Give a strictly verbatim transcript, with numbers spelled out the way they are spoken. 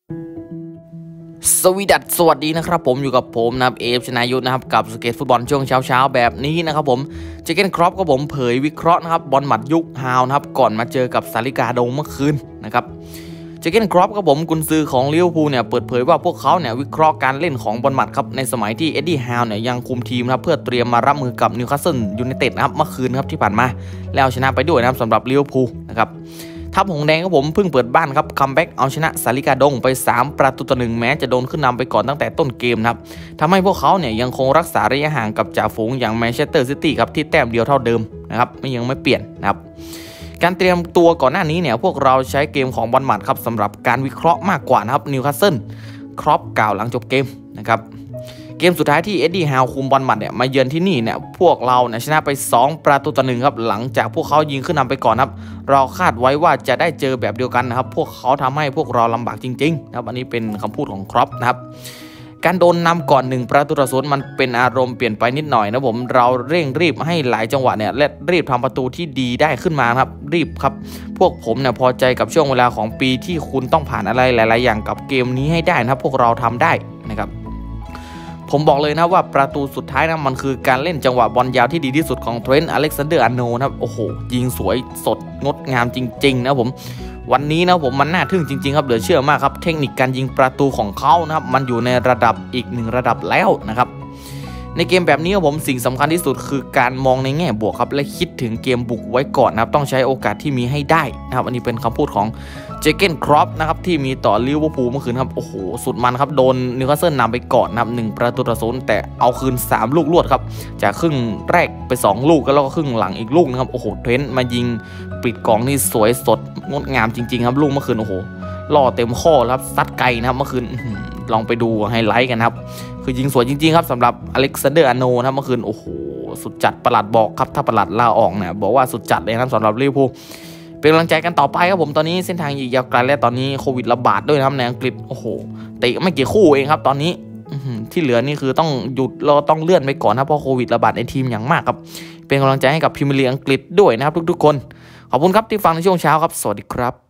สวีดัสสวัสดีนะครับผมอยู่กับผมนะครับเอฟชนายุทธนะครับกับสเก็ตฟุตบอลช่วงเช้าๆแบบนี้นะครับผมเจเกนครอปก็ผมเผยวิเคราะห์นะครับบอลหมัดยุคฮาวนะครับก่อนมาเจอกับซาลิกาโดเมื่อคืนนะครับเจเกนครอปก็ผมกุนซือของลิเวอร์พูลเนี่ยเปิดเผยว่าพวกเขาเนี่ยวิเคราะห์การเล่นของบอลหมัดครับในสมัยที่เอ็ดดี้ฮาวเนี่ยยังคุมทีมนะครับเพื่อเตรียมมารับมือกับนิวคาสเซิลยูไนเต็ดนะครับเมื่อคืนครับที่ผ่านมาแล้วชนะไปด้วยนะครับสำหรับลิเวอร์พูลนะครับทัพหงแดงก็ผมเพิ่งเปิดบ้านครับคัมแบ็กเอาชนะซาลิกาดงไปสามประตูต่อหนึ่งแม้จะโดนขึ้นนำไปก่อนตั้งแต่ต้นเกมนะครับทำให้พวกเขาเนี่ยยังคงรักษาระยะห่างกับจ่าฝูงอย่างแมนเชสเตอร์ซิตี้ครับที่แต้มเดียวเท่าเดิมนะครับไม่ยังไม่เปลี่ยนนะครับการเตรียมตัวก่อนหน้านี้เนี่ยพวกเราใช้เกมของบอลหมัดครับสำหรับการวิเคราะห์มากกว่านะครับนิวคาสเซิลครอปกล่าวหลังจบเกมนะครับเกมสุดท้ายที่เอ็ดดี้ฮาวคุมบอลหมัดเนี่ยมาเยือนที่นี่เนี่ยพวกเราเนี่ยชนะไปสองประตูต่อหนึ่งครับหลังจากพวกเขายิงขึ้นนำไปก่อนครับเราคาดไว้ว่าจะได้เจอแบบเดียวกันนะครับพวกเขาทำให้พวกเราลำบากจริงๆนะครับอันนี้เป็นคำพูดของครอปนะครับการโดนนำก่อนหนึ่งประตูต่อศูนย์มันเป็นอารมณ์เปลี่ยนไปนิดหน่อยนะผมเราเร่งรีบให้หลายจังหวะเนี่ยและรีบทำประตูที่ดีได้ขึ้นมาครับรีบครับพวกผมเนี่ยพอใจกับช่วงเวลาของปีที่คุณต้องผ่านอะไรหลายๆอย่างกับเกมนี้ให้ได้นะครับพวกเราทำได้นะครับผมบอกเลยนะว่าประตูสุดท้ายนะมันคือการเล่นจังหวะบอลยาวที่ดีที่สุดของเทรนต์อเล็กซานเดอร์อาร์โนล์นะครับโอ้โหยิงสวยสดงดงามจริงๆนะผมวันนี้นะผมมันน่าทึ่งจริงๆครับเหลือเชื่อมากครับเทคนิคการยิงประตูของเขานะครับมันอยู่ในระดับอีกหนึ่งระดับแล้วนะครับในเกมแบบนี้ผมสิ่งสำคัญที่สุดคือการมองในแง่บวกครับและคิดถึงเกมบุกไว้ก่อนนะครับต้องใช้โอกาสที่มีให้ได้นะครับอันนี้เป็นคำพูดของเจเกนครอปนะครับที่มีต่อลิเวอร์พูลเมื่อคืนครับโอ้โหสุดมันครับโดนนิวคาสเซิลนำไปก่อนนะครับหนึ่งประตูต่อศูนย์แต่เอาคืนสามลูกรวดครับจากครึ่งแรกไปสองลูกแล้วก็ครึ่งหลังอีกลูกนะครับโอ้โหเทรนต์มายิงปิดกองนี่สวยสดงดงามจริงๆครับลูกเมื่อคืนโอ้โหล่อเต็มข้อครับซัดไกลนะครับเมื่อคืนลองไปดูไฮไลท์กันครับคือยิงสวยจริงๆครับสำหรับอเล็กซานเดอร์อาร์โนล์นะเมื่อคืนโอ้โหสุดจัดประหลัดบอกครับถ้าประหลัดลาออกเนี่ยบอกว่าสุดจัดเลยนะสำหรับลิเวอร์พูลเป็นกำลังใจกันต่อไปครับผมตอนนี้เส้นทางอีกยาวไกลและตอนนี้โควิดระบาดด้วยนะครับในอังกฤษโอ้โหเตะไม่กี่คู่เองครับตอนนี้ที่เหลือนี่คือต้องหยุดเราต้องเลื่อนไปก่อนนะเพราะโควิดระบาดในทีมอย่างมากครับเป็นกำลังใจให้กับพรีเมียร์ลีกอังกฤษด้วยนะครับทุกๆคนขอบคุณครับที่ฟังในช่วงเช้าครับสวัสดีครับ